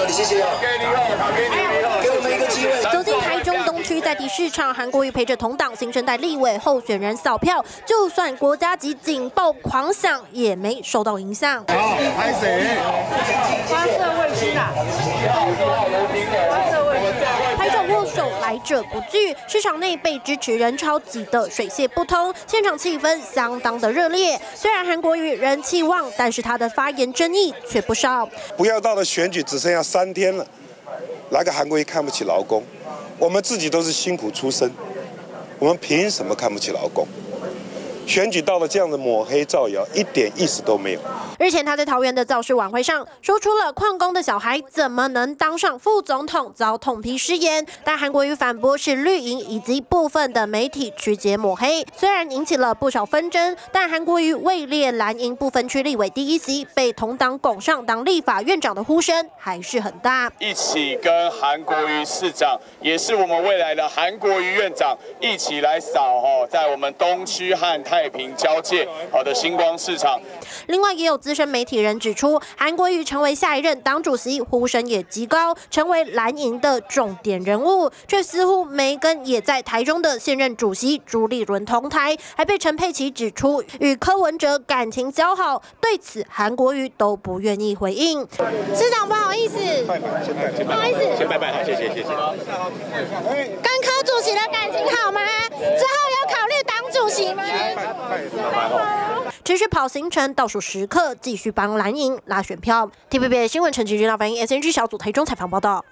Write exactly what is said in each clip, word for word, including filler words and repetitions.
谢谢。给你好，给你好，给我们一个机会。 走进台中东区在地市场，韩国瑜陪着同党新生代立委候选人扫票，就算国家级警报狂响，也没受到影响。 好，拍谁？ 发射卫星啊！发射卫星。 拍照握手，来者不拒。市场内被支持人潮挤得水泄不通，现场气氛相当的热烈。虽然韩国瑜人气旺，但是他的发言争议却不少。 不要到了选举只剩下三天了，来个韩国瑜看不起劳工，我们自己都是辛苦出身，我们凭什么看不起劳工？选举到了这样的抹黑造谣，一点意思都没有。 日前他在桃园的造势晚会上，说出了矿工的小孩怎么能当上副总统，遭痛批失言。但韩国瑜反驳是绿营以及部分的媒体曲解抹黑，虽然引起了不少纷争，但韩国瑜位列蓝营不分区立委第一席，被同党拱上当立法院长的呼声还是很大。 一起跟韩国瑜市长，也是我们未来的韩国瑜院长，一起来扫哦，在我们东区和太平交界好的星光市场。 另外，也有资深媒体人指出，韩国瑜成为下一任党主席，呼声也极高，成为蓝营的重点人物，却似乎没跟也在台中的现任主席朱立伦同台，还被陈佩琪指出与柯文哲感情交好。对此，韩国瑜都不愿意回应。市长，不好意思，不好意思， 先拜拜，好，谢谢，谢谢。 跟柯主席的感情好吗？之后有考虑党主席吗？持续跑行程，倒数时刻，继续帮蓝营拉选票。T V B S 新闻陈吉军、反映 S N G 小组台中采访报道。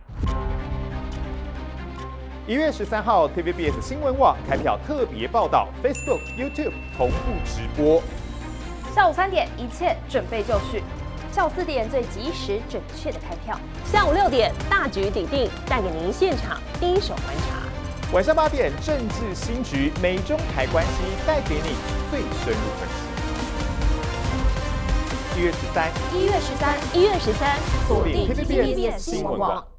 一月十三号 ，T V B S 新闻网开票特别报道 ，Facebook、YouTube 同步直播。 下午三点，一切准备就绪。下午四点，最及时准确的开票。下午六点，大局底定，带给您现场第一手观察。 晚上八点，政治新局，美中台关系带给你最深入分析。一月十三， 一月十三，一月十三，锁定 T V B S 新闻网。